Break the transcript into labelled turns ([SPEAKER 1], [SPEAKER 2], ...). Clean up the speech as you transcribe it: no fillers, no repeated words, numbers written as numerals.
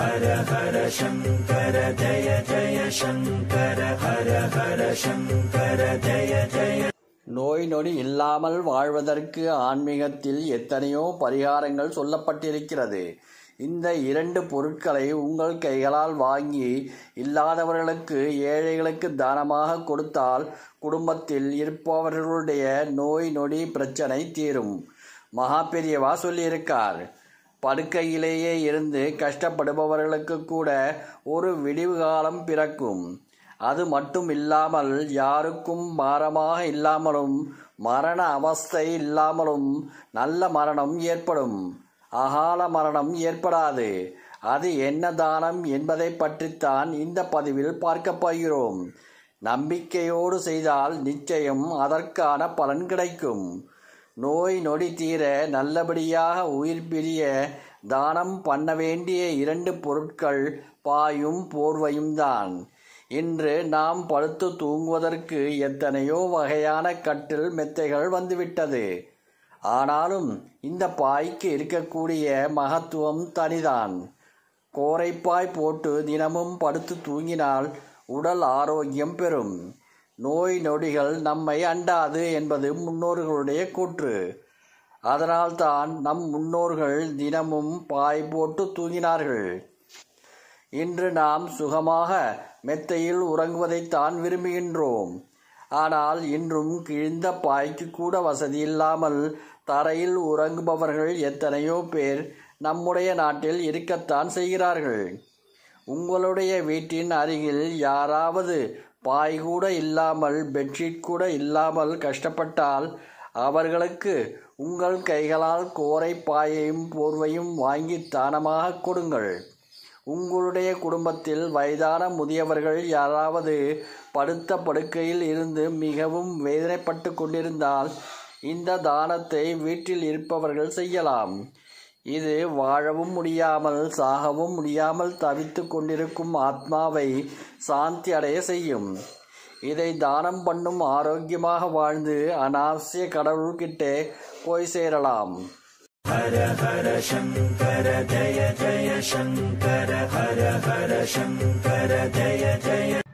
[SPEAKER 1] ஹர ஹர சங்கர ஜய ஜய சங்கர ஹர ஹர சங்கர ஜய ஜய.
[SPEAKER 2] நோய் நொடி இல்லாமல் வாழ்வதற்கு ஆன்மீகத்தில் எத்தனையோ பரிகாரங்கள் சொல்லப்பட்டிருக்கிறது. இந்த 2 பொருட்களை உங்கள் கைகளால் வாங்கி இல்லாதவர்களுக்கு, ஏழைகளுக்கு தானமாக கொடுத்தால் குடும்பத்தில் இருப்பவர்களுடைய நோய் நொடி பிரச்சனை தீரும். மகா பெரியவா சொல்லியிருக்கார். படுக்கையிலேயே இருந்து கஷ்டப்படுபவர்களுக்கு கூட ஒரு விடிவு காலம் பிறக்கும். அது மட்டும் இல்லாமல் யாருக்கும் பாரமாக இல்லாமலும் மரண அவஸ்தை இல்லாமலும் நல்ல மரணம் ஏற்படும். அகால மரணம் ஏற்படாது. அது என்ன தானம் என்பதை பற்றித்தான் இந்த பதிவில் பார்க்க போகிறோம். நம்பிக்கையோடு செய்தால் நிச்சயம் அதற்கான பலன் கிடைக்கும். நோய் நொடி தீர, நல்லபடியாக உயிர் பிரிய தானம் பண்ண வேண்டிய 2 பொருட்கள் பாயும் போர்வையும் தான். இன்று நாம் படுத்து தூங்குவதற்கு எத்தனையோ வகையான கட்டில் மெத்தைகள் வந்துவிட்டது. ஆனாலும் இந்த பாய்க்கு இருக்கக்கூடிய மகத்துவம் தனிதான். கோரைப்பாய் போட்டு தினமும் படுத்து தூங்கினால் உடல் ஆரோக்கியம் பெறும். நோய் நொடிகள் நம்மை அண்டாது என்பது முன்னோர்களுடைய கூற்று. அதனால்தான் நம் முன்னோர்கள் தினமும் பாய் போட்டு தூங்கினார்கள். இன்று நாம் சுகமாக மெத்தையில் உறங்குவதைத்தான் விரும்புகின்றோம். ஆனால் இன்றும் கிழிந்த பாய்க்கு கூட வசதி இல்லாமல் தரையில் உறங்குபவர்கள் எத்தனையோ பேர் நம்முடைய நாட்டில் இருக்கத்தான் செய்கிறார்கள். உங்களுடைய வீட்டின் அருகில் யாராவது பாய் கூட இல்லாமல், பெட்ஷீட் கூட இல்லாமல் கஷ்டப்பட்டால் அவர்களுக்கு உங்கள் கைகளால் கோரை பாயையும் போர்வையும் வாங்கி தானமாக கொடுங்கள். உங்களுடைய குடும்பத்தில் வயதான முதியவர்கள் யாராவது படுத்த படுக்கையில் இருந்து மிகவும் வேதனைப்பட்டு கொண்டிருந்தால் இந்த தானத்தை வீட்டில் இருப்பவர்கள் செய்யலாம். இது வாழவும் முடியாமல், சாகவும் முடியாமல் தவித்து கொண்டிருக்கும் ஆத்மாவை சாந்தி அடைய செய்யும். இதை தானம் பண்ணும் ஆரோக்கியமாக வாழ்ந்து அநாவசிய கடவுள்கிட்டே போய் சேரலாம்.
[SPEAKER 1] ஹர ஹர சங்கர ஜய ஜய சங்கர ஹர ஹர சங்கர ஜய ஜய.